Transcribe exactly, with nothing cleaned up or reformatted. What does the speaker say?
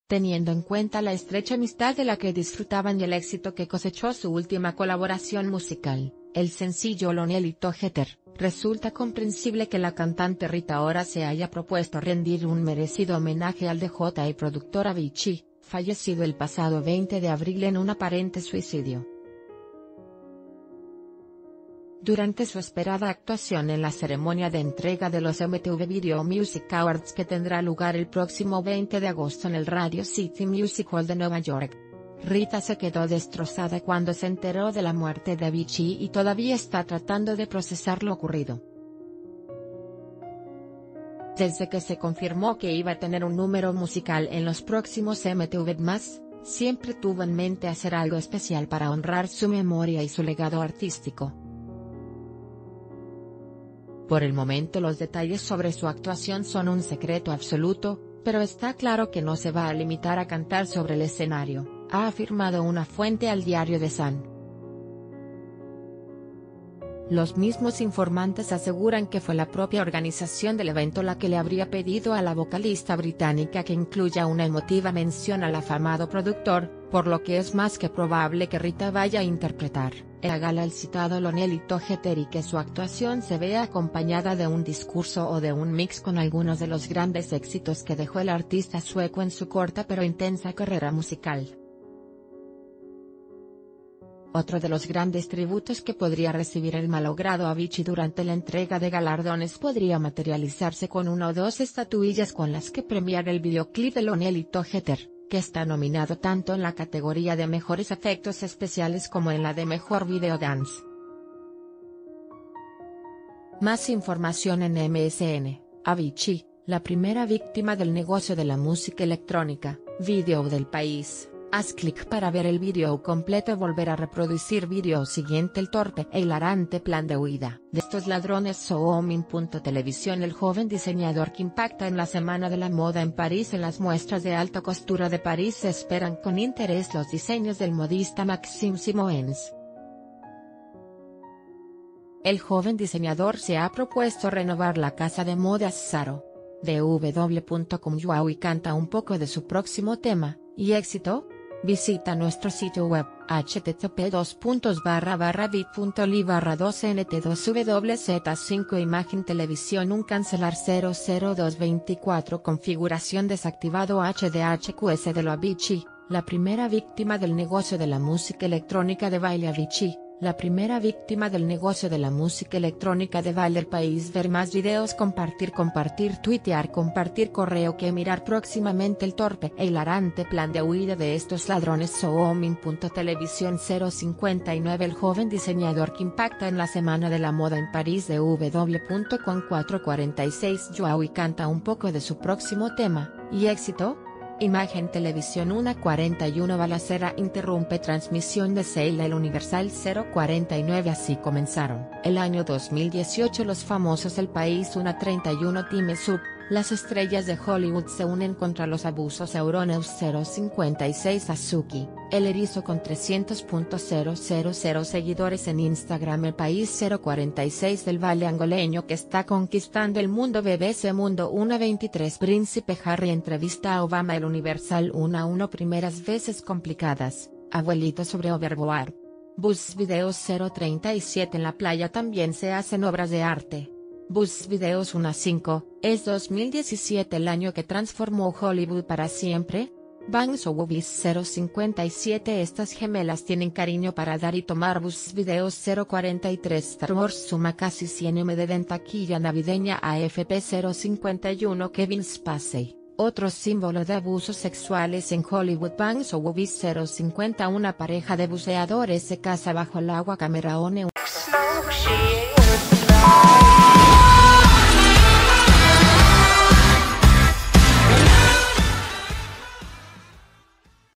Teniendo en cuenta la estrecha amistad de la que disfrutaban y el éxito que cosechó su última colaboración musical, el sencillo Lonelito Jeter, resulta comprensible que la cantante Rita Ora se haya propuesto rendir un merecido homenaje al D J y productor Avicii, fallecido el pasado veinte de abril en un aparente suicidio. Durante su esperada actuación en la ceremonia de entrega de los M T V Video Music Awards que tendrá lugar el próximo veinte de agosto en el Radio City Music Hall de Nueva York, Rita se quedó destrozada cuando se enteró de la muerte de Avicii y todavía está tratando de procesar lo ocurrido. Desde que se confirmó que iba a tener un número musical en los próximos M T V más, siempre tuvo en mente hacer algo especial para honrar su memoria y su legado artístico. Por el momento los detalles sobre su actuación son un secreto absoluto, pero está claro que no se va a limitar a cantar sobre el escenario, ha afirmado una fuente al diario The Sun. Los mismos informantes aseguran que fue la propia organización del evento la que le habría pedido a la vocalista británica que incluya una emotiva mención al afamado productor, por lo que es más que probable que Rita vaya a interpretar en la gala el citado Lonelito Jeter y que su actuación se vea acompañada de un discurso o de un mix con algunos de los grandes éxitos que dejó el artista sueco en su corta pero intensa carrera musical. Otro de los grandes tributos que podría recibir el malogrado Avicii durante la entrega de galardones podría materializarse con una o dos estatuillas con las que premiar el videoclip de Lonelito Jeter, que está nominado tanto en la categoría de mejores efectos especiales como en la de mejor video dance. Más información en M S N. Avicii, la primera víctima del negocio de la música electrónica, video del país. Haz clic para ver el vídeo completo y volver a reproducir vídeo siguiente. El torpe e hilarante plan de huida de estos ladrones. Sohomin.televisión. El joven diseñador que impacta en la Semana de la Moda en París. En las muestras de alta costura de París se esperan con interés los diseños del modista Maxime Simoens. El joven diseñador se ha propuesto renovar la casa de moda Zara. D W punto com. Joao y canta un poco de su próximo tema, ¿y éxito? Visita nuestro sitio web, h t t p dos puntos barra barra bit punto l y barra dos n t dos w z cinco Imagen televisión. Un cancelar cero cero dos veinticuatro. Configuración desactivado. H D H Q S de lo Avicii, la primera víctima del negocio de la música electrónica de baile. Avicii, la primera víctima del negocio de la música electrónica de baile. El país. Ver más videos. Compartir compartir tuitear compartir correo que mirar próximamente. El torpe e hilarante plan de huida de estos ladrones. Sohomin.televisión. cero cincuenta y nueve. El joven diseñador que impacta en la Semana de la Moda en París. D W punto com. cuatro cuarenta y seis. Joao y canta un poco de su próximo tema, ¿y éxito? Imagen televisión. Una cuarenta y uno. Balacera interrumpe transmisión de Seila. El Universal. Cero cuarenta y nueve. Así comenzaron el año dos mil dieciocho los famosos. El país. Una treinta y uno. Time Sub, las estrellas de Hollywood se unen contra los abusos. Euronews. Cero cincuenta y seis. Azuki, el erizo con trescientos mil seguidores en Instagram. El país. Cero cuarenta y seis. Del baile angoleño que está conquistando el mundo. B B C Mundo. Una veintitrés. Príncipe Harry entrevista a Obama. El Universal. uno a uno. Primeras veces complicadas, abuelito sobre Overboard. Buzz Videos. Cero treinta y siete. En la playa también se hacen obras de arte. Buzz Videos. uno a cinco. ¿Es dos mil diecisiete el año que transformó Hollywood para siempre? Bangs o Wubis. Cero cincuenta y siete. Estas gemelas tienen cariño para dar y tomar. Buzz Videos. Cero cuarenta y tres. Star Wars suma casi cien millones en taquilla navideña. A F P. Cero cincuenta y uno. Kevin Spacey, otro símbolo de abusos sexuales en Hollywood. Bangs o Wubis. Cero cincuenta. Una pareja de buceadores se casa bajo el agua. Cameron.